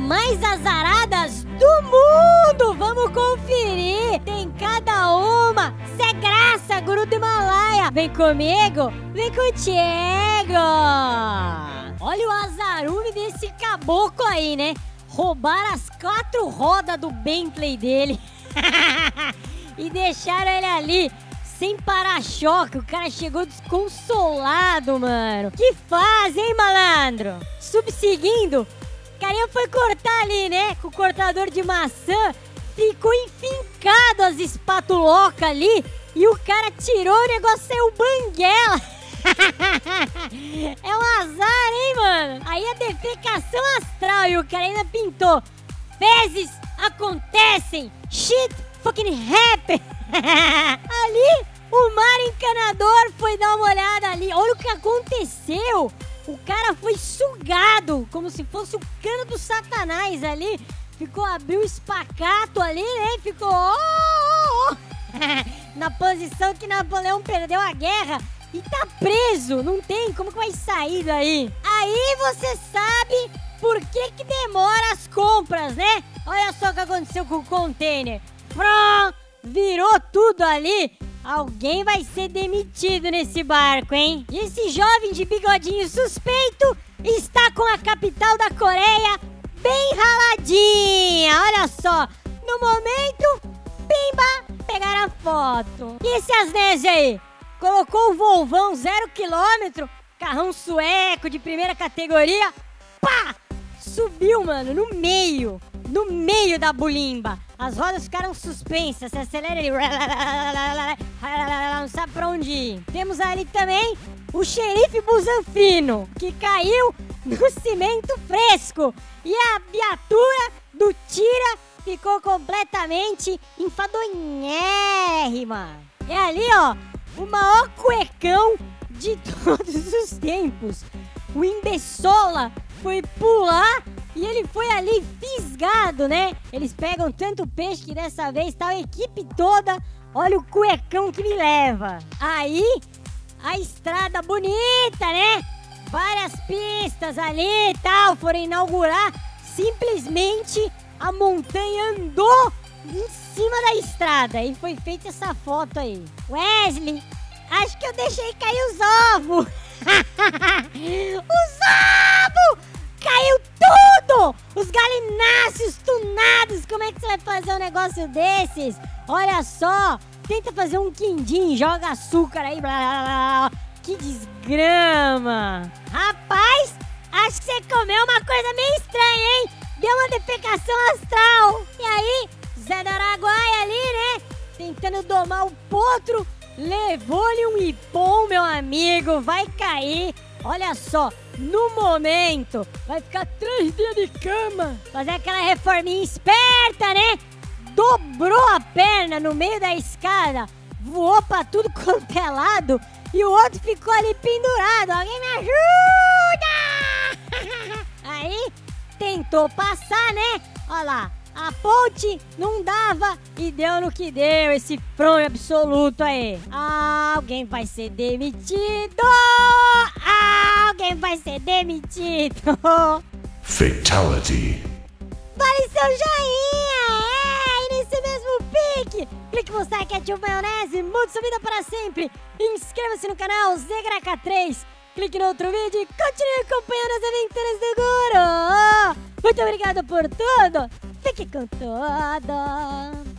mais azaradas do mundo. Vamos conferir. Tem cada uma. Cê é graça, guru do Himalaia. Vem comigo? Vem contigo. Olha o azarume desse caboclo aí, né? Roubaram as 4 rodas do Bentley dele. E deixaram ele ali sem para-choque. O cara chegou desconsolado, mano. Que faz, hein, malandro? Subseguindo, o carinha foi cortar ali, né? Com o cortador de maçã. Ficou enfincado as espatulocas ali. E o cara tirou, o negócio saiu banguela. É um azar, hein, mano? Aí a defecação astral. E o cara ainda pintou: fezes acontecem, shit fucking happen. Ali, o mar encanador foi dar uma olhada ali. Olha o que aconteceu. O cara foi sugado, como se fosse o cano do Satanás ali. Ficou, abriu o espacato ali, né? Ficou na posição que Napoleão perdeu a guerra. E tá preso, não tem, como que vai sair daí? Aí você sabe por que demora as compras, né? Olha só o que aconteceu com o container. Virou tudo ali. Alguém vai ser demitido nesse barco, hein? E esse jovem de bigodinho suspeito está com a capital da Coreia bem raladinha. Olha só, no momento, pimba, pegaram a foto. E esse Asnésio aí? Colocou o Volvão 0 km, carrão sueco de primeira categoria, pá! Subiu, mano, no meio da bulimba. As rodas ficaram suspensas, se acelera ele, não sabe pra onde ir. Temos ali também o xerife Busanfino, que caiu no cimento fresco. E a viatura do Tira ficou completamente enfadonhérrima. É ali, ó, o maior cuecão de todos os tempos. O Imbessola foi pular e ele foi ali fisgado, né? Eles pegam tanto peixe que dessa vez tá a equipe toda. Olha o cuecão que me leva. Aí, a estrada bonita, né? Várias pistas ali e tal, foram inaugurar. Simplesmente a montanha andou em cima da estrada e foi feita essa foto aí. Wesley, acho que eu deixei cair os ovos. Os ovos! Caiu tudo! Os galináceos tunados! Como é que você vai fazer um negócio desses? Olha só! Tenta fazer um quindim, joga açúcar aí, blá, blá, blá. Que desgrama! Rapaz, acho que você comeu uma coisa meio estranha, hein? Deu uma defecação astral! E aí, Zé do Araguaia ali, né? Tentando domar o potro, levou-lhe um ipom, meu amigo, vai cair. Olha só, no momento, vai ficar 3 dias de cama. Fazer aquela reforminha esperta, né? Dobrou a perna no meio da escada, voou pra tudo quanto é lado e o outro ficou ali pendurado. Alguém me ajuda! Aí, tentou passar, né? Olha lá. A ponte não dava e deu no que deu, esse fronho absoluto aí. Alguém vai ser demitido! Alguém vai ser demitido! Fatality. Vale seu joinha! E nesse mesmo pique! Clique no like, ative maionese, mude sua vida para sempre! Inscreva-se no canal ZegraK3! Clique no outro vídeo e continue acompanhando as aventuras do Guru! Muito obrigado por tudo! Fique com tudo!